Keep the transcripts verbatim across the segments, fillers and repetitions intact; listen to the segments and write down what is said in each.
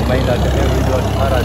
महीना चले वीडियो सारा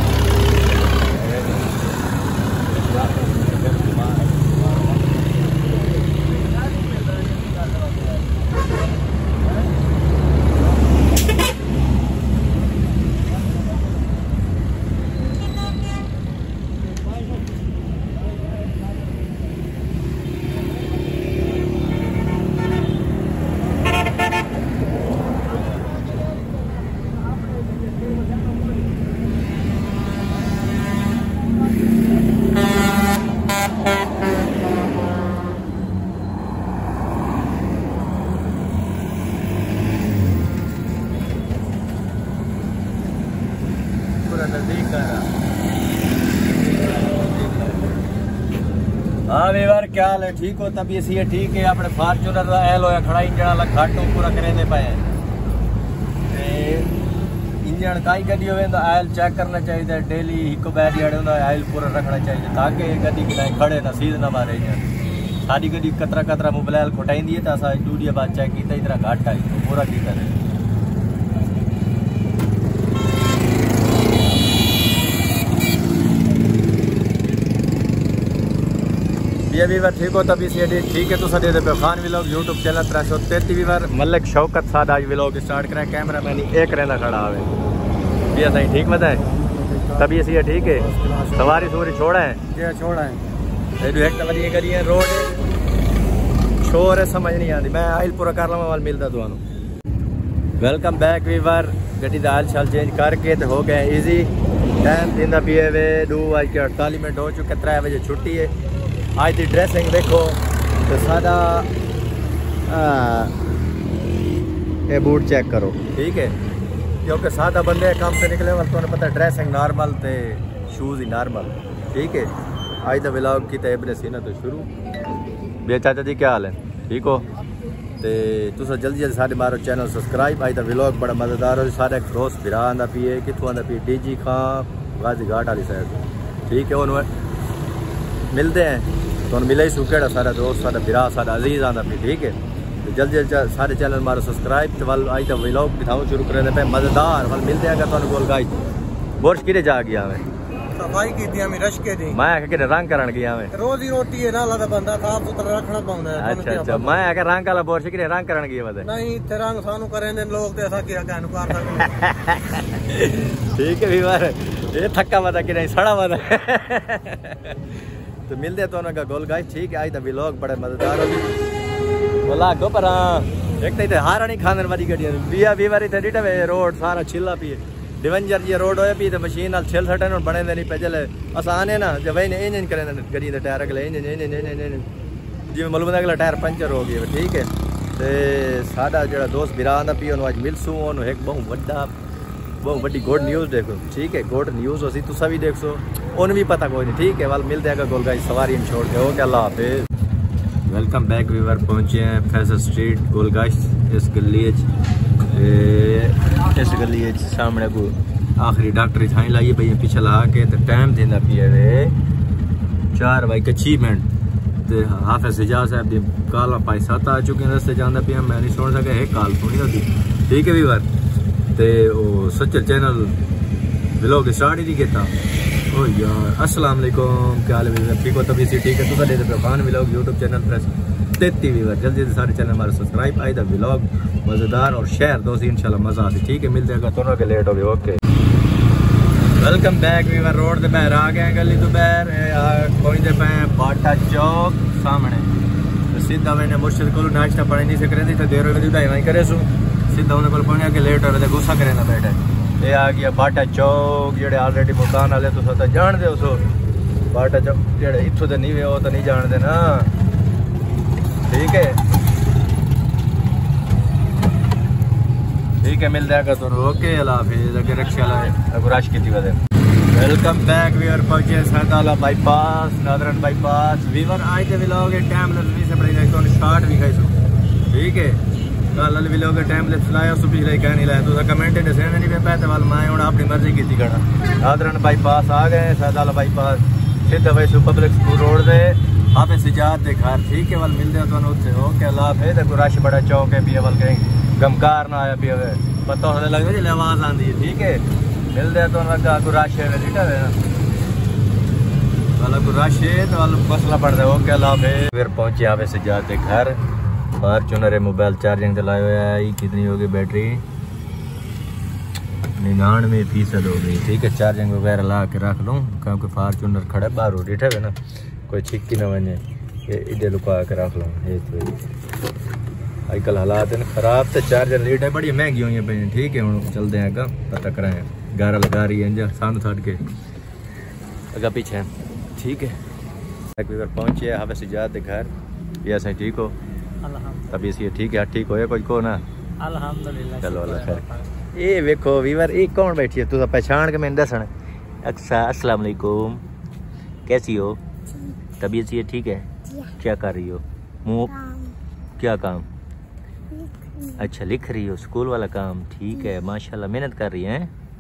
नजदीक है। हाँ वीवर क्या हाल है, ठीक हो? तभी सी है ठीक है। अपने फार्चूनर का एल होया खड़ा इंजन वाला घाटो पूरा करेंदे पे इंजन काई गड्डी हो तो आयल चेक करना चाहिए डेली एक बैर जड़े आयल पूरा रखना चाहिए ताकि गड्डी कि खड़े ना सीध ना मारे इंजन। साड़ी गड्डी कतरा कतरा मोबाइल खुटाई है तो असा डूडिया बाद चेक किया इतना घाट आई तो पूरा की करे। ये वीवर ठीक हो तभी सी ठीक है। तो सदे पे खान व्लॉग यूट्यूब चैनल त्रै सौ तेती वीवर मलिक शौकत साथ आज व्लॉग स्टार्ट करें। कैमरा मैन एक रहना खड़ा आवे भैया सही ठीक बताए तभी सी ठीक है। सवारी सवारी छोड़ा है छोड़ा है करिए रोड शोर है समझ नहीं आती। मैं आयल पूरा कर लवा वाल मिलता तुम्हें। वेलकम बैक वीवर गड्डी का आयल शाल चेंज करके तो हो गए ईजी। टाइम दिन पिए वे दो आज के अड़तालीस मिनट हो चुके। त्रै बजे छुट्टी है। आज की ड्रेसिंग देखो तो सादा ये बूट चेक करो ठीक है क्योंकि सादा बंदे काम से निकले वाल तुम्हें पता ड्रेसिंग नॉर्मल ते शूज़ ही नॉर्मल ठीक है। आज का व्लॉग की तो सीना तो शुरू। भैया चाचा जी क्या हाल है ठीक हो? तो तुस जल्दी जल्दी साढ़े मारो चैनल सब्सक्राइब। आज का व्लॉग बड़ा मज़ेदार हो। सारे दोस्त बिरा आंदा पिए कितों आंदा पिए डी जी खां गाजी घाट वाली साइड ठीक है। उन्होंने मिलते हैं तो मिले ही सुकेड़ा सारा दोस्त सारा बिरा सारा अजीज आंदा भी ठीक है। तो जल्दी जल्दी सारे चैनल मारो सब्सक्राइब। तो वाल आज तक व्लॉग दिखाऊँ शुरू करें पे मज़ेदार वाल मिलते हैं। अगर गोल गाई बोर्श किरे जा गया मैं सफाई की थी हमें रश के दी मैं कि रंग करण गया मैं रोजी रोटी है ना लगा बंदा साफ सुथरा रखना पाउंदा है। अच्छा अच्छा मैं अगर रंग वाला बोर्श किरे रंग करण गया बता नहीं थे रंग सानू करेंदे लोग ते ऐसा किया कहन कर सकते ठीक है बीमार ये थक्का मत कि नहीं सड़ा मत तो मिलते हैं तो उनका गोल गाइस ठीक है। आज का व्लॉग बड़ा मजेदार होगी बोला गो पर एक तो हारा नहीं खाने वाली गड्डी बिया बीवारी थे डिटे रोड सारा छिला पिए डिवेंजर जी रोड होया पी तो मशीन नाल छिल सटे बने नहीं पे चले आसान है ना जब इन इंजन करें गड्डी के टायर अगले इंजन इंजन इंजन इंजन जिवें मतलब अगला टायर पंचर हो गया ठीक है। तो साडा जो दोस्त बिरा आंदा पी उन्होंने अज मिलसूँ उन्होंने एक बहुत बड़ा बहुत बड़ी गुड न्यूज़ देखो ठीक है। गुड न्यूज़ होसी तुसा भी देख सो उन्हें भी पता कोई नहीं ठीक है। वाल मिलते हैं गोल गाइस सवारी में छोड़ के हो क्या अल्लाह हाफिज़। वेलकम बैक वीवर पहुंचे हैं फैसल स्ट्रीट गोल गाइस इस गली इस गली सामने को आखिरी डॉक्टर थाई लाइए भैया पीछे ला के तो टाइम देना पिए वे चार बाई कच्ची मिनट तो हाफिज़ हिजाज साहब की काल पाई सत्त आ चुके हैं रस्ते जाना पिया मैं नहीं सुन सका एक काल सुनी होती ठीक है वीवर। तो वो सच्चे चैनल व्लॉग स्टार्ट ही नहीं किया ओ यार। अस्सलाम वालेकुम क्या हाल है ठीक हो तभी सी ठीक है। तुसा देते Khan vlog YouTube channel press तेती वीवर जल्दी जल्दी सारे चैनल हमारे सब्सक्राइब। आज का व्लॉग मज़ेदार और शहर दोस्त इंशाल्लाह मज़ा आती ठीक है। मिलते हैं दोनों के लेट हो गए okay. Welcome back viewer road से बाहर आ गए गली तो बाहर पहुँचते पे बाटा चौक सामने सीधा मैंने मुर्शिद को नाश्ता पानी नहीं सक रही थी देर हो गई वहीं करे सू सीधा उन्हें को पहुंचा के लेट हो गुस्सा करे ना बैठे ये आ गया बाटा चौक जेडे ऑलरेडी मकान वाले तो तो जानते हो सो बाटा चौक जेडे इतों तो नहीं वे वो तो नहीं जानते ना ठीक है ठीक है। मिल जाएगा तो ओके अल्लाह हाफिज़ अगर रिक्शा वाला रश की वजह। वेलकम बैक वीवर पहुंचे सैदाला बाईपास नादरन बाईपास वीवर आज के व्लॉग टाइम से पड़ी तो स्टार्ट भी खाई ठीक है। कल व्लॉग टाइम लाया सो पिछले कह नहीं लाया तो कमेंट दसने नहीं पे पैसे वाल मैं हूँ अपनी मर्जी की खड़ा नादरन बाईपास आ गए सैदाला बाईपास सीधा वैसे पब्लिक स्कूल रोड से हाफिज़ हिजाज के घर ठीक है। वाल मिलते हैं तो उत्थे ओके अल्लाह हाफिज़। रश बड़ा चौक है पी वाल कहीं गमकार ना आया पी पता होने लगे जिले आवाज़ आती है ठीक है। मिलते हैं तो लगा को रश है ठीक है वाला को रश है तो वाला मसला पड़ रहा है ओके अल्लाह हाफिज़। फिर पहुंचे यहाँ पे से जाते घर फॉर्च्यूनर मोबाइल चार्जिंग चलाए हुए है कितनी होगी बैटरी निन्यानवे फीसद हो गई ठीक है। चार्जिंग वगैरह ला के रख लूँ क्योंकि फॉर्च्यूनर खड़ा बाहर उठे हुए ना कोई छिक्की ना बने इधर लुका के रख लूँ। आजकल हालात है खराब तो चार्जर लीट है बड़ी महंगी हुई है ठीक है हम चलते हैं अगर पता कराएं गारा लगा रही है इंजन सामने छड़ के अगर पीछे ठीक है। पहुंचे हवे से जाते घर ये सही ठीक हो तभी इसी ठीक है ठीक हो कोई को ना अल्हम्दुलिल्लाह चलो अल्लाह खैर। ये वेखो वीवर ये कौन बैठी है तू पहचान के मैंने दसन अच्छा अस्सलाम वालेकुम कैसी हो तबीयत से ठीक है क्या कर रही हो मुँह क्या काम अच्छा लिख रही हो स्कूल वाला काम ठीक है माशाल्लाह मेहनत कर रही हैं।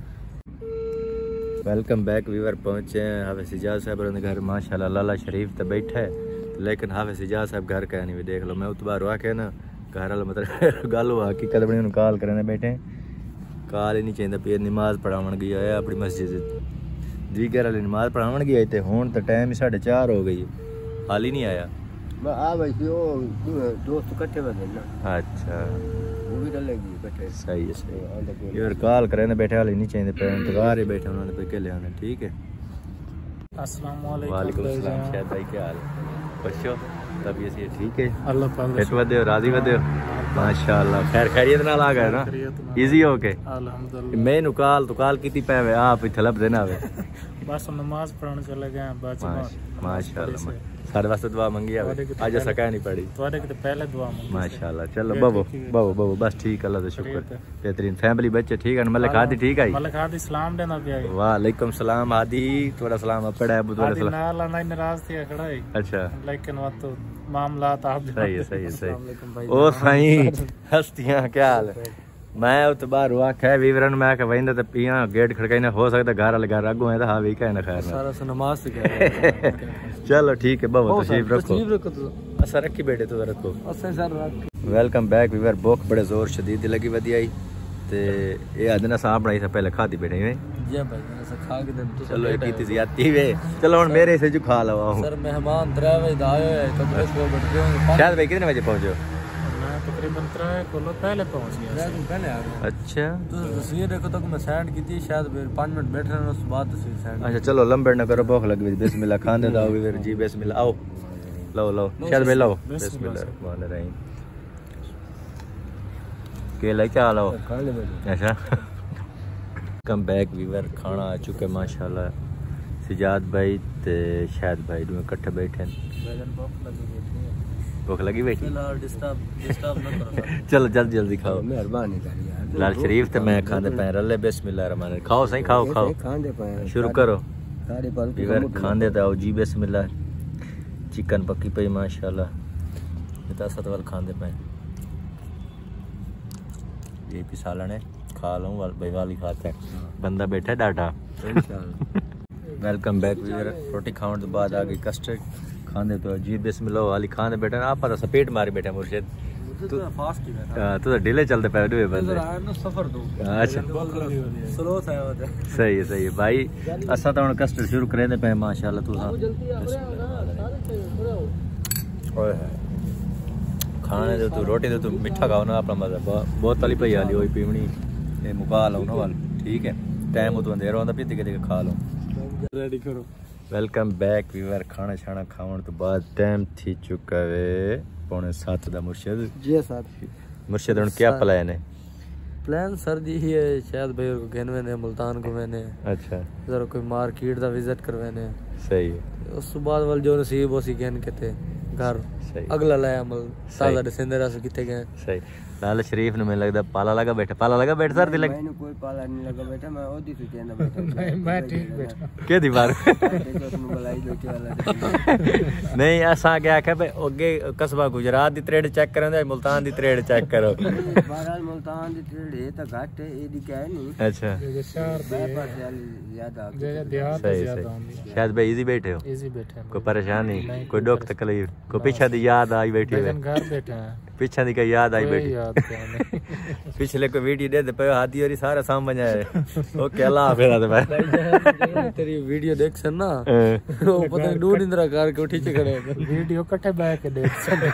वेलकम बैक वीवर पहुंचे हैं हाफिज़ इजाज साहब घर माशाल्लाह लाला शरीफ तो बैठा है लेकिन हाफिज़ इजाज साहब घर का नहीं भी देख लो मैं उतबार आके ना घर वाला मतलब गल हुआ कि कद बने कॉल करने बैठे कॉल ही नहीं चाहिए फिर नमाज पढ़ावन गया है अपनी मस्जिद जी घर वाली नमाज पढ़ावन गया थे हूँ तो टाइम ही साढ़े चार हो गई हाल ही नहीं आया आ भाई दोस्त इकट्ठे बने ना अच्छा वो भी डलेगी इकट्ठे सही है सही यार कॉल करे बैठे वाले नहीं चाहिए पे इंतजार ही बैठे उन्होंने पे के ले आने ठीक है। अस्सलाम वालेकुम सलाम शायद भाई क्या हाल बच्चों तब ये ठीक है अल्लाह पाक फिट वदे हो राजी वदे हो माशाल्लाह खैर खैरियत नाल आ गए ना इजी हो के अल्हम्दुलिल्लाह मैं नु कॉल तो कॉल कीती पे आप इथे लब देना वे बस नमाज पढ़ने चले गए बाजी माशाल्लाह सारे वास्ते दुआ मंगी है आज सका नहीं पड़ी तुम्हारे के पहले दुआ मंगी माशाल्लाह चलो बाबू बाबू बाबू बस ठीक अल्लाह का शुक्र बेहतरीन फैमिली बच्चे ठीक है मलिक हादी ठीक है मलिक हादी सलाम देना भी आई वालेकुम सलाम हादी थोड़ा सलाम अपड़ा है बुधवार सलाम नाल ना नाराज थी खड़ा है अच्छा लेकिन वो तो मामला तो आप सही है सही है सही ओ सही हस्तियां क्या हाल है मैं तो बाहर हुआ खे विवरण में के वंदा तो पिया गेट खड़काई हो सकता घर वाले घर अगो है तो हां वी कहना खैर सारा से नमाज से चलो ठीक है बाबा तशरीफ रखो तशरीफ रखो तो असर रखी बैठे तो रखो असर सर रख वेलकम बैक वीवर भूख बड़े जोर शदीद लगी वदी आई ते ये अदना सा बनाई से पहले खाती बैठे हैं जी भाई ऐसा खा के तो चलो ये कीती ज्यादती वे चलो हुन मेरे से जो खा लवा हूं सर मेहमान त्रै बजे आए है तो को बैठ गए शायद भाई कितने बजे पहुंचे तकरीबन त्रै कोलो पहले पहुंच गया पहले आ गया अच्छा तो तस्वीर देखो तो मैं सेंड की थी शायद फिर पाँच मिनट बैठ रहे उस बाद तस्वीर सेंड अच्छा चलो लंबे ना करो भूख लगी बिस्मिल्लाह खान दे दो फिर जी बिस्मिल्लाह आओ लो लो शायद भाई लो बिस्मिल्लाह रहमान रहीम के ले क्या लो अच्छा कम बैक वीवर खाना आ चुके माशाल्लाह सिजाद भाई ते शायद भाई दोनों इकट्ठे बैठे भूख लगी बैठी चलो जल्दी जल्दी खाओ मेहरबानी लाल शरीफ तो मैं खाने पे रले बिस्मिल्लाह रहमान खाओ सही खाओ खाओ शुरू करो वीवर खाने तो आओ जी बिस्मिल्लाह चिकन पक्की पई माशाल्लाह इतना सतवल खाने पे ये पिसालने खा लूँ भाई वाली खाता है बंदा बैठा है डाटा वेलकम बैक वीवर रोटी खाने तो बाद आ गई कस्टर्ड खाने तो जी बिस्मिल्लाह वाली खाने बैठे आप पता सपेट मारे बैठे मुर्शिद तू फास्ट ही बैठा तू तो ढीले चलते पे डूबे बंदे ना सफर दो अच्छा स्लो था सही है सही है भाई असा तो हुन कस्टर्ड शुरू करे दे पे माशाल्लाह तू ओए खाने दे तू रोटी दे तू मीठा खाओ ना अपना मजा बहुत तली पई आली ओई पीवनी ए मुका लो ना वाल ठीक है टाइम तो अंधेरा होंदा पीती के खा लो रेडी करो वेलकम बैक वीवर खाना छाना खावन तो बाद टाइम थी चुका है पौने सात दा मुर्शिद जी सर मुर्शिद हुन क्या प्लान है प्लान सर जी ही है शायद भाई को कहने ने मुल्तान घूमने अच्छा जरा कोई मार्केट दा विजिट करवाने सही है उस बाद वाल जो नसीब होसी कहन के थे घर अगला लाया अमल सादा दिसंदरा से किथे गए सही लाल शरीफ ने मैं लगदा पाला लगा बैठा पाला लगा बैठ सर लग मैंने कोई पाला नहीं लगा बैठा मैं ओदी से कहना बैठा मैं मैं ठीक बैठा के दीवार नहीं ऐसा क्या है भाई ओगे कस्बा गुजरात दी ट्रेड चेक करन मुल्तान दी ट्रेड चेक करो बहरहाल मुल्तान दी ट्रेड है तो घट है ए दी क्या है नहीं अच्छा शहर दी ज्यादा देहात ज्यादा आंदी शायद भाई इजी बैठे हो इजी बैठे कोई परेशानी कोई दुख तकलीफ कोई पीछे दी याद आई बैठी है घर बैठे हैं पीछे दी कई याद आई बैठी याद क्या नहीं पिछले को वीडियो दे दे पे हाथी और सारा सामान जाए ओके अल्लाह हाफिज आते भाई तेरी वीडियो देख सन ना वो पता नहीं दूर इंदिरा कार के उठी के खड़े वीडियो कटे बैठ के देख सन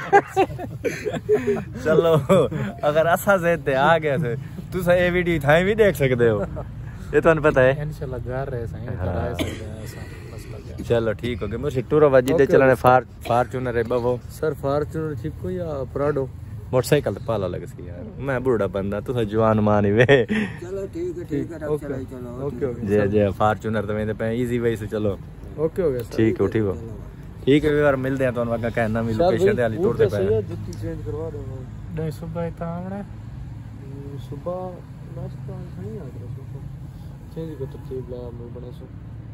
चलो अगर ऐसा से ते आ गया थे तू सा ये वीडियो थाई भी देख सकते हो ये तो पता है इंशाल्लाह घर रहे सही कराए सकते हैं ऐसा मसला क्या चलो ठीक हो गया मुझे टूरो वाजी दे चलाने फार फार्च्यूनर है बाबू सर फॉर्च्यूनर ठीक को या प्राडो मोटरसाइकिल तो पाला लग सी यार मैं बूढ़ा बंदा तू जवान मानी वे चलो ठीक है ठीक है अब चलो चलो ओके ओके जे जे फार्च्यूनर तो मैं पे इजी वे से चलो ओके हो गया सर ठीक है ठीक हो ठीक है यार मिलते हैं तो उनका कहना भी लोकेशन दे वाली टूर दे पे जुत्ती चेंज करवा दो नहीं सुबह इतना हमने सुबह नाश्ता नहीं आ रहा सुबह चेंज को तरतीब ला मैं बना सो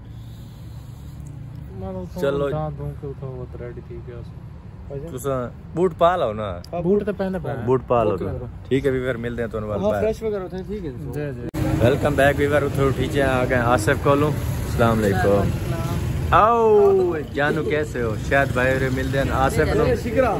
चलो दूं के उठो वो रेडी ठीक है तुसा बूट पा लो ना बूट तो पहने पहने बूट पा लो ठीक है वीवर मिलते हैं तो उनवाल हां फ्रेश वगैरह होते हैं ठीक है जी जी वेलकम बैक वीवर उठो उठी आ गए आसिफ कोलू अस्सलाम वालेकुम आओ जानू कैसे हो शायद भाई रे मिलते हैं आसिफ नो शिकरा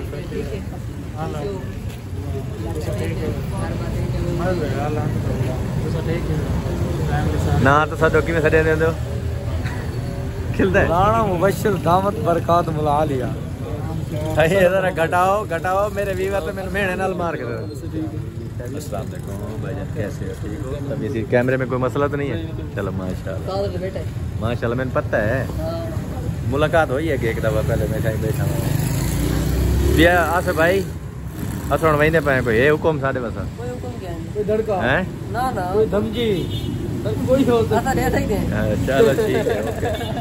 ना तो साडो किवें खड़े ने दो खिलदा है राणा मुबश्शिर दावत बरकत बुला लिया अरे जरा घटाओ घटाओ मेरे वीवर तो मैंने मेहने नाल मार के दे अस्सलाम वालेकुम भाईजान कैसे हो ठीक हो तब इसी कैमरे में कोई मसला तो नहीं है चलो माशाल्लाह माशाल्लाह मैंने पता है मुलाकात हुई है एक दफा पहले मैं कहीं बैठा हूं पिया आसिफ भाई असण महीने पे कोई है हुकुम साडे बस कोई हुकुम क्या है कोई धड़का हैं ना ना कोई धमकी कोई होता आता दे सकते हैं चलो ठीक है okay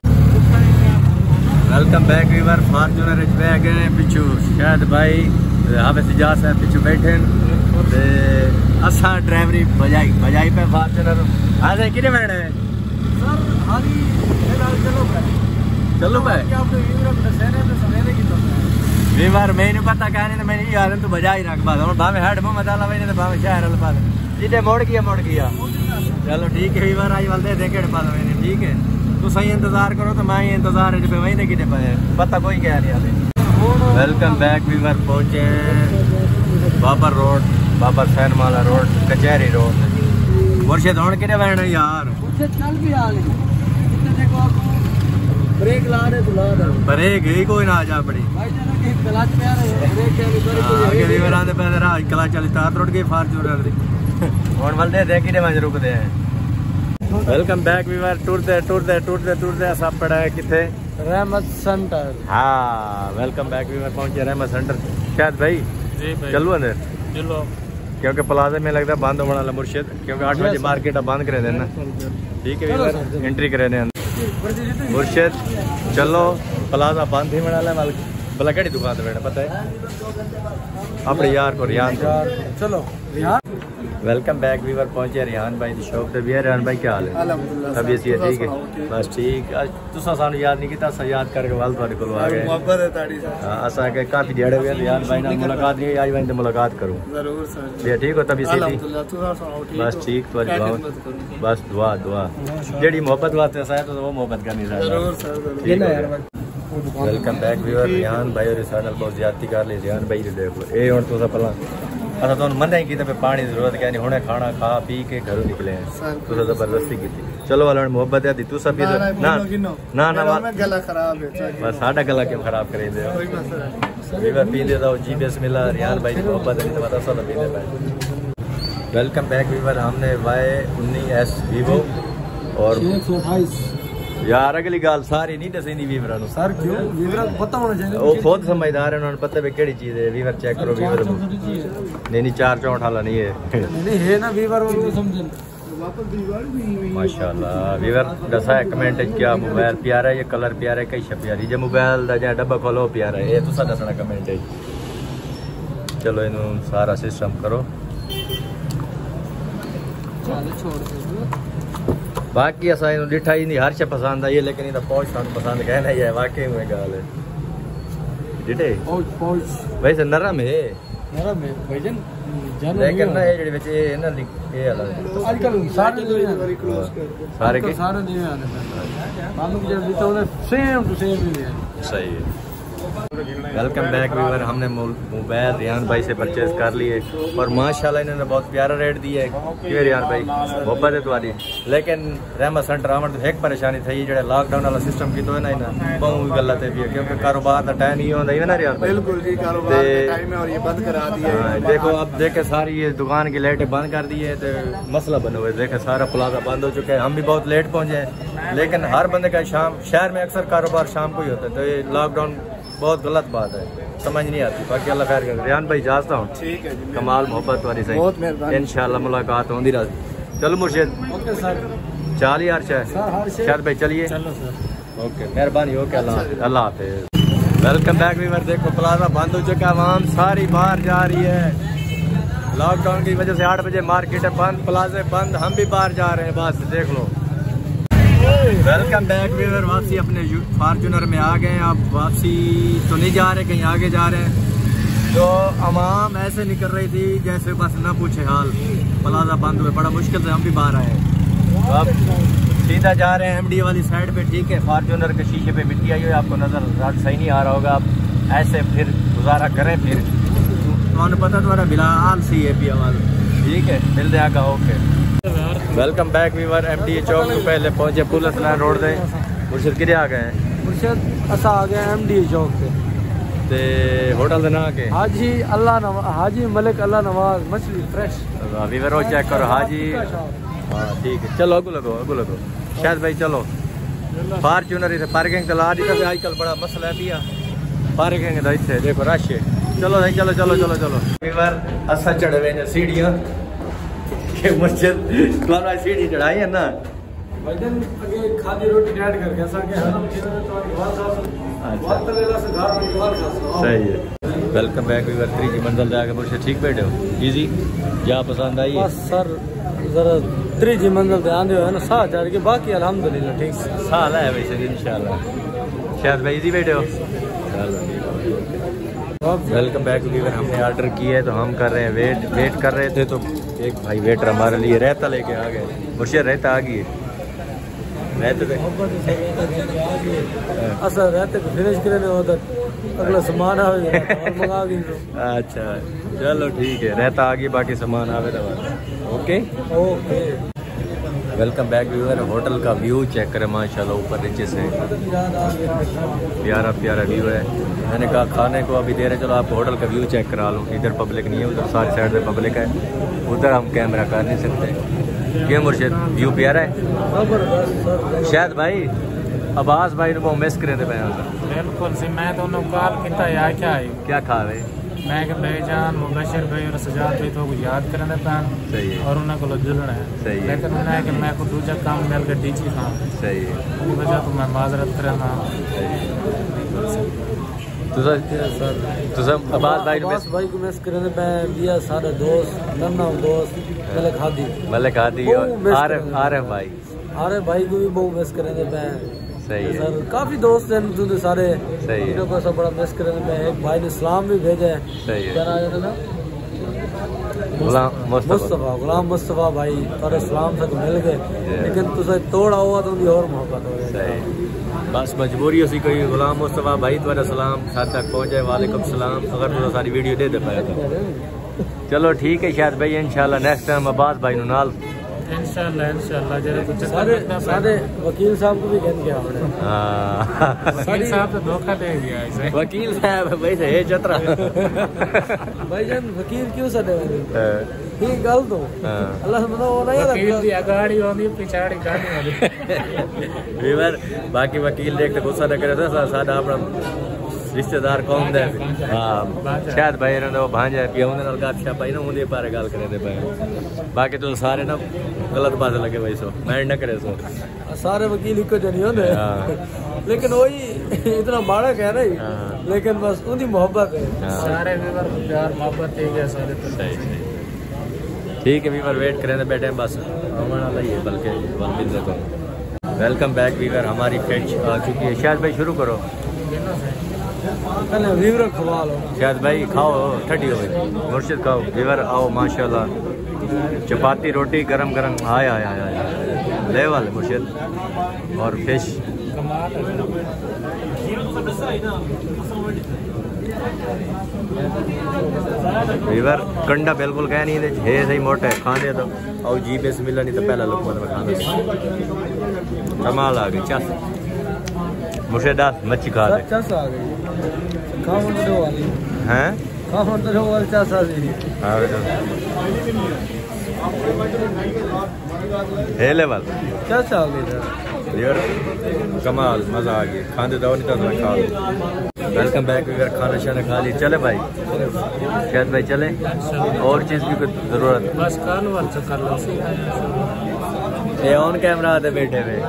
welcome back viewer Fortuner इच बैग है पिछू शायद भाई हाफिज इजाज है पिछू बैठे ते असा ड्राइवरी बजाई बजाई पे फॉर्च्यूनर आज किने बैठे सर हाली फिलहाल चलो भाई चलो भाई क्या आपको यूरोप दशहरे में सवेरे की तो वीवर मैंने पता कहने तो मैंने यार तू बजा ही रख बात और भावे हेड में मत आला मैंने तो भावे शहर वाला बात जिते मोड़ किया मोड़ किया चलो ठीक है वीवर आज वाले देखे बात मैंने ठीक है तू सही इंतजार करो तो मैं इंतजार है पे वहीं किते पे पता कोई कह नहीं आते वेलकम बैक वीवर पहुंचे बाबर रोड बाबर सैनमाला रोड कचहरी रोड मुर्शिद होने किने बैठना यार मुझे चल भी आ ले इतने देखो आपको ब्रेक ला रहे तो ला दो ब्रेक ही कोई ना आ जा पड़ी भाई जरा कि क्लच पे आ रहे ब्रेक क्या नहीं हां आगे वीवर आते पहले राज कला चली स्टार्ट रोड के फॉर्च्यूनर दी हुन वाले दे किने वज रुकदे हैं वेलकम बैक वीवर टूर दे टूर दे टूर दे टूर दे सब पड़ा है किथे रहमत सेंटर हाँ वेलकम बैक वीवर पहुंचे रहमत सेंटर शायद भाई जी भाई चलो अंदर चलो क्योंकि प्लाजा में लगता है बंद होने वाला मुर्शिद क्योंकि आठ बजे मार्केट बंद करे देना ठीक है वीवर एंट्री करे देना मुर्शिद चलो प्लाजा बंद ही बना वाला भला केड़ी दुकान पे बैठा पता है अपने यार को रियान चलो रियान वेलकम बैक वीवर पहुंचे रिहान भाई की शॉप पे भी है रिहान भाई क्या हाल है तबीयत सी ठीक है बस ठीक आज तुसा सानू याद नहीं कीता सा याद करके वाल तुम्हारे कोल आ गए मोहब्बत है ताड़ी से हां असा के काफी दिहाड़े हुए रिहान भाई नाल मुलाकात नहीं आज भाई से मुलाकात करूं जरूर सर ये ठीक हो तबीयत सी अल्हम्दुलिल्लाह तुसा सुनाओ ठीक बस ठीक तो दुआ बस दुआ दुआ जेडी मोहब्बत वास्ते असा है तो वो मोहब्बत करनी है जरूर सर जरूर ना यार वेलकम बैक वीवर रिहान भाई और साडल बहुत ज्यादती कर ली रिहान भाई देख लो ए हुन तुसा पहला असा तो मना ही की पानी की जरूरत क्या नहीं हुणे खाना खा पी के घरों निकले हैं तुसा जबरदस्ती की चलो वाला मोहब्बत है तू सब ना ना ना गला खराब है बस साडा गला क्यों खराब करे दे कोई मसला नहीं वीवर पी दे दो जीपीएस मिला रियान भाई की मोहब्बत है तो बता सब पी दे भाई वेलकम बैक वीवर हमने वाई उन्नीस एस वीवो और एक सौ अट्ठाईस यार अगली गाल सारी नहीं दसेंदी वीवर नु सर क्यों वीवर को पता होना चाहिए वो खुद समझदार है उन्होंने पता है केड़ी चीज है वीवर चेक करो वीवर नहीं नहीं चार चौंठ वाला नहीं है नहीं है ना वीवर वो समझ माशाल्लाह वीवर दसा है कमेंट क्या मोबाइल प्यारा है ये कलर प्यारा है कई शे प्यारी जे मोबाइल दा जे डब्बा खोलो प्यारा है ये तुसा दसना कमेंट है चलो इनु सारा सिस्टम करो चल छोड़ दे बाकी असा इन डिठा ही नहीं हर शे पसंद आई है लेकिन इदा पहुंच सानू पसंद कहना ही है वाकई में गाल है डिठे पहुंच पहुंच वैसे नरम है नरम है भाईजान जानो लेकिन ना ये जेडी विच ये ना ये वाला आजकल सारे क्लोज कर सारे के सारे नहीं आने मालूम के जब तो सेम टू सेम ही है सही है वेलकम बैक व्यूअर। हमने मोबाइल रियान भाई से परचेज कर लिए और माशाल्लाह इन्होंने बहुत प्यारा रेट दिया है। क्यों रियान भाई मोहब्बत है तुम्हारी, लेकिन रहमत सेंटर आवन तो एक परेशानी थी जो लॉकडाउन वाला सिस्टम की तो है ना ना बहुत गलत है भी, क्योंकि कारोबार का टाइम ही होता है ना रियान भाई। बिल्कुल जी, कारोबार का टाइम है और ये बंद करा दिया है। देखो अब देखे सारी ये दुकान की लाइटें बंद कर दी है तो मसला बना हुआ है। देखे सारा प्लाजा बंद हो चुका है, हम भी बहुत लेट पहुंचे हैं, लेकिन हर बंदे का शाम शहर में अक्सर कारोबार शाम को ही होता है, तो ये लॉकडाउन बहुत गलत बात है, समझ नहीं आती। बाकी अल्लाह खैर करे। रियान भाई जाता हूँ, ठीक है जी, कमाल मोहब्बत वाली सही, बहुत मेहरबानी, इंशाल्लाह मुलाकात होती रही। चलो मुर्शिद, ओके सर, चाल यार शायद भाई, चलिए चलो सर, ओके मेहरबानी, ओके अल्लाह अल्लाह हाफिज़। Welcome back viewer. देखो प्लाजा बंद हो चुका है, आवाम सारी बाहर जा रही है। लॉकडाउन की वजह से आठ बजे मार्केट बंद, प्लाजे बंद, हम भी बाहर जा रहे हैं, बस देख लो। Welcome back viewer. वापसी अपने फॉर्चूनर में आ गए। अब वापसी तो नहीं जा रहे, कहीं आगे जा रहे हैं। तो अवाम ऐसे निकल रही थी जैसे बस ना पूछे हाल, प्लाजा बंद हुए, बड़ा मुश्किल से हम भी बाहर आए। तो अब सीधा जा रहे हैं एमडी वाली साइड पे, ठीक है। फॉर्चूनर के शीशे पे मिट्टी आई हुई, आपको नजर रात सही नहीं आ रहा होगा। आप ऐसे फिर गुजारा करें, फिर तो पता तुम्हारा बिलाल सी है पी आवाज, ठीक है, मिल जाएगा, okay. Welcome back viewer. MD चौक को पहले पहुंचे, पुलिस लाइन रोड दे। मुर्शिद किधर आ गए हैं? मुर्शिद असा आ गए एमडी चौक पे ते होटल दे ना के हाजी अल्लाह नवाज, हाजी मलिक अल्लाह नवाज मछली फ्रेश व्यूअर वो चेक करो हाजी। हाँ ठीक है, चलो अगू लगो अगू लगो शायद भाई, चलो फॉर्चूनर इसे पार्किंग चला दी था, आजकल बड़ा मसला है पिया पार्किंग का, इतने देखो रश है। चलो भाई चलो चलो चलो चलो व्यूअर। असा चढ़े हुए सीढ़ियाँ, मस्जिद सीढ़ी चढ़ाई है ना, खादी रोटी करके सही है। Welcome back viewer. तीसरी मंजिल जाके मुझसे ठीक बैठे हो, इजी जा पसंद आई है सर? जरा तीसरी मंजिल पे आंदे हो ना साह चढ़ के, बाकी अल्हम्दुलिल्लाह ठीक साल है वैसे इंशाल्लाह। शायद भाई इजी बैठे हो, वेलकम बैक व्यूअर। हमने ऑर्डर किया है तो हम कर रहे हैं वेट वेट कर रहे थे, तो एक भाई वेटर हमारे लिए रहता लेके आ गए। मुर्शिद रहता आ गई, रहते असर रहते फिनिश करने होता अगला सामान आ मंगा दी। अच्छा चलो ठीक है, रहता आ गई, बाकी सामान आवे तो okay okay. Welcome back viewer. Hotel का व्यू चेक करें माशाल्लाह, ऊपर नीचे से प्यारा प्यारा व्यू है। मैंने कहा खाने को अभी दे रहे, चलो आपको होटल का व्यू चेक करा लूँ। इधर पब्लिक नहीं है, उधर सारी साइड में पब्लिक है, उधर हम कैमरा कर नहीं सकते। क्यों मुर्शिद व्यू प्यारा है? शायद भाई अब्बास भाई ने बहुत मिस करे थे बिल्कुल सी, मैं तो उन्होंने कॉल किया यार क्या है क्या खा रहे, मैं कि भाईजान मुबशिर भाई और सजाद भाई तो याद करने पैन, सही है, और उन्हें को जुड़ना है, सही है, लेकिन उन्हें कि मैं को दूसरा काम मिल गया डीची काम, सही है, उस वजह तो मैं माजरत करना। तो सब अब्बास भाई अब्बास भाई को मिस करने पे दिया सारे दोस्त नन्ना दोस्त मलिक हादी मलिक हादी और आरिफ आरिफ भाई आरिफ भाई को भी बहुत मिस करने पे, सही है सर। काफी दोस्त हैं तुझे सारे, सही है, इनको सब बड़ा मिस करने पे। एक भाई ने सलाम भी भेजा है, सही है, क्या नाम है ना, गुलाम मुस्तफा गुलाम मुस्तफा भाई, थोड़े सलाम तक मिल गए, लेकिन तुझे तोड़ा हुआ तो उनकी और मोहब्बत हो गई। बस मजबूरी उसी कोई गुलाम मुस्तफा भाई तुम्हारा सलाम साथ तक पहुँचे, वालेकुम सलाम, अगर तुझे सारी वीडियो दे दे पाया तो चलो ठीक है। शायद भाई इंशाल्लाह नेक्स्ट टाइम अब्बास भाई नाल इंशाल्लाह इंशाल्लाह जरा कुछ सारे सारे वकील साहब को भी कह दिया हमने। हां वकील साहब तो धोखा दे दिया ऐसे, वकील साहब भाई से है चतरा भाईजान वकील क्यों सदे ये गल तो अल्लाह से बताओ ना यार, वकील दी अगाड़ी होनी पिछाड़ी गाड़ी होनी वीवर। बाकी वकील देख के गुस्सा न करे तो सादा अपना रिश्तेदार कौन दे। हाँ शायद भाई इन्होंने वो भांजा पिया उन्हें नाल गपशप पाई ना, उन्हें पारे गल करे दे पाए। बाकी तो सारे ना गलत बात लगे भाई, सो माइंड न करे, सो सारे वकील इको जनी होंदे, लेकिन वही इतना माड़ा कह रही, लेकिन बस उनकी मोहब्बत है, सारे व्यूअर प्यार मोहब्बत है क्या सारे तो सही। ठीक है व्यूअर, वेट करें बैठे बस हमारा वाला ही है, बल्कि बल्कि देखो। Welcome back viewer. हमारी फैच आ चुकी है, शायद भाई शुरू करो, पहले व्यूअर खवा लो, शायद भाई खाओ ठंडी हो गई, मुर्शिद खाओ, व्यूअर आओ माशाल्लाह, चपाती रोटी गरम गरम आया आया आया लेवल मुर्शिद और फिश वीवर कंडा बिल्कुल कह नहीं दे है सही मोटे खाने तो और जी बेस मिला नहीं तो पहला लोग मतलब खाना कमाल आ गई चस मुझे दास मच्छी खा दे चस आ गई खाओ तो वाली हैं खाओ तो वाली चस आ गई हां बेटा हे लेवल चस आ गई यार कमाल मजा आ गया खाने दो नहीं तो खा लो वेलकम बैक अगर खाना शाना खा ली चले भाई शायद भाई चले और चीज की कोई जरूरत बस कर लो कर लो ये ऑन कैमरा आते बैठे हुए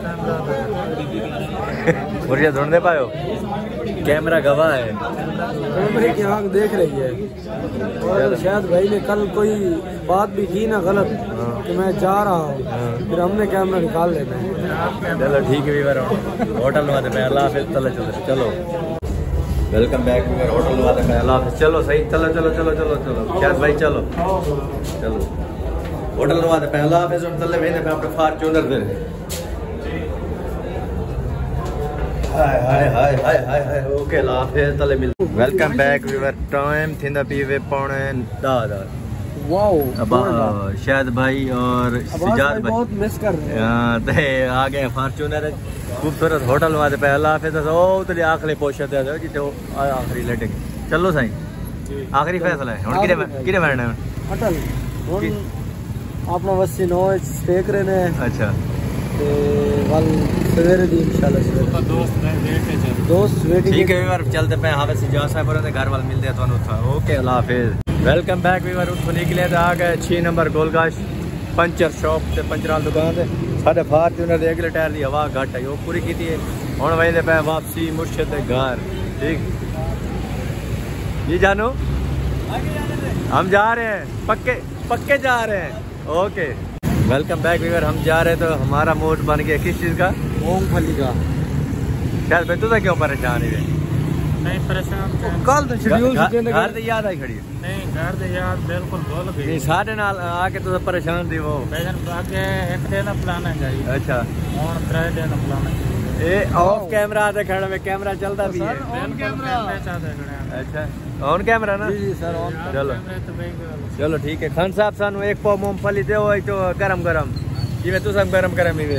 मुझे ढूंढने पायो कैमरा गवाह है कैमरे की आंख देख रही है और शायद भाई ने कल कोई बात भी की ना गलत कि मैं जा रहा हूँ फिर हमने कैमरा निकाल लेना है चलो ठीक है वीवर होटल में मैं अल्लाह हाफिज़ चलो चलो चलो वेलकम बैक वीवर होटल में मैं अल्लाह हाफिज़ चलो सही चलो चलो चलो चलो चलो शायद भाई चलो चलो होटल में मैं अल्लाह हाफिज़ और चले मैंने मैं अपने फॉर्च्यूनर दे हाय हाय हाय हाय हाय हाय ओके लाफे तले मिल वेलकम बैक वीवर टाइम थिंदा पीवे पौने दादा वाओ अब शायद भाई और सिजाद भाई बहुत मिस कर रहे हैं हां ते आ गए फॉर्च्यूनर खूबसूरत होटल वाले पे अल्लाह हाफिज़ ओ तेरे आखिरी पोशत है जिते आखिरी लेटे चलो सही आखिरी फैसला है हुन किरे किरे बैठना है होटल हुन अपना वसी नो स्टे करने अच्छा ते वल सवेरे दी इंशाल्लाह सवेरे दोस्त मैं वेट है दोस्त वेटिंग ठीक है वीवर चलते पे हाफिज़ सिजाद साहब और घर वाल मिलते हैं थानू था ओके अल्लाह हाफिज़ वेलकम बैक वीवर उठ निकले तो आ गए छह नंबर गोलगाश पंचर शॉप से पंचराल दुकान से साढ़े फॉर्च्यूनर एक टायर की हवा घट है वो पूरी की है हूँ वही पे वापसी मुर्शिद घर ठीक जी जानो हम जा रहे हैं पक्के पक्के जा रहे हैं ओके वेलकम बैक वीवर हम जा रहे हैं तो हमारा मूड बन गया किस चीज़ का मूंगफली का शायद भाई तुझे क्यों परेशान है नहीं परेशान कल तो शेड्यूल घर से याद आई खड़ी नहीं घर से याद बिल्कुल भूल गई नहीं साढ़े नाल आके तो परेशान थी वो आगे एक दिन प्लान है जाई अच्छा और त्रै दिन प्लान है ए ऑफ कैमरा आते खड़े में कैमरा चलता भी है ऑन कैमरा चाहते खड़े अच्छा ऑन कैमरा ना जी सर ऑन चलो चलो ठीक है खान साहब सानू एक पाव मूंगफली दे तो गरम गरम जिवें तुम गरम गरम ही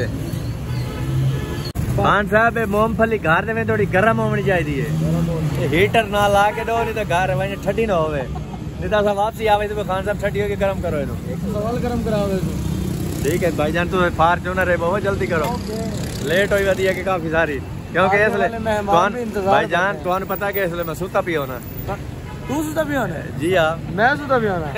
खान साहब मूंगफली घर में थोड़ी गरम होनी चाहिए हीटर ना ला के दो नहीं तो घर वहीं ठंडी ना होवे नहीं तो वापसी आवे तो खान साहब ठंडी होके गरम करो इनो सवाल गरम करावे ठीक है भाईजान तू फॉर्च्यूनर है बहुत जल्दी करो लेट हुई वधी है कि काफी सारी क्योंकि इसलिए भाईजान तुहानू पता है कि इसलिए मैं सुता पियो ना तू सुता पियो ना जी हाँ मैं सुता पियो ना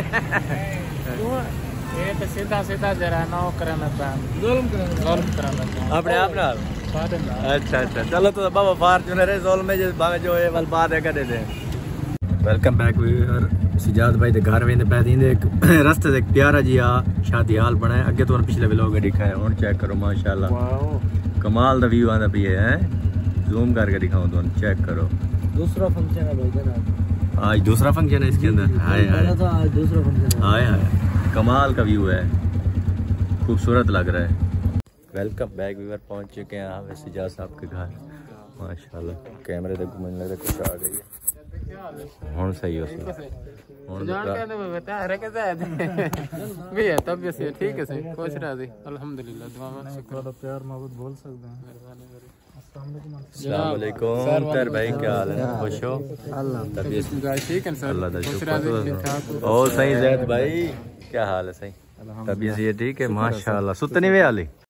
ये तो सीधा सीधा जरा ना करना पैन जुल्म करना जुल्म करना अपने आप ना अच्छा अच्छा चलो तो बाबा फॉर्च्यूनर है जोल में जो है वल बाद है कर दे वेलकम बैक वीवर सिजाद भाई दे घर वेंदे पै दींदे एक रास्ते से एक प्यारा जी आ शादी हाल बनाया अगे तो पिछले व्लॉग दिखाया हुन चेक करो माशाल्लाह कमाल दा व्यू आंदा पई है जूम करके दिखाऊं तो चेक करो दूसरा फंक्शन है भाई जनाब आज दूसरा फंक्शन है इसके अंदर हाय हाय तो आज दूसरा फंक्शन है हाय हाय कमाल का व्यू है खूबसूरत लग रहा है वेलकम बैक वीवर पहुंच चुके हैं हाफिज़ सिजाद साहब के घर माशाल्लाह कैमरे तक मुझे लग रहा कुछ आ गई है हुन सही हो सही हुन जान कहने में बता रहे कैसे है भी है तब भी ठीक है सही खुश रह जी अल्हम्दुलिल्लाह दुआ में शुक्र तो प्यार मोहब्बत बोल सकते हैं मेहरबानी करें अस्सलाम वालेकुम तर भाई क्या हाल है खुश हो अल्लाह तबीयत ठीक है सर अल्लाह दा शुक्र ओ सही जैद भाई क्या हाल है सही तबीयत ये ठीक है माशाल्लाह सुतनी वे वाली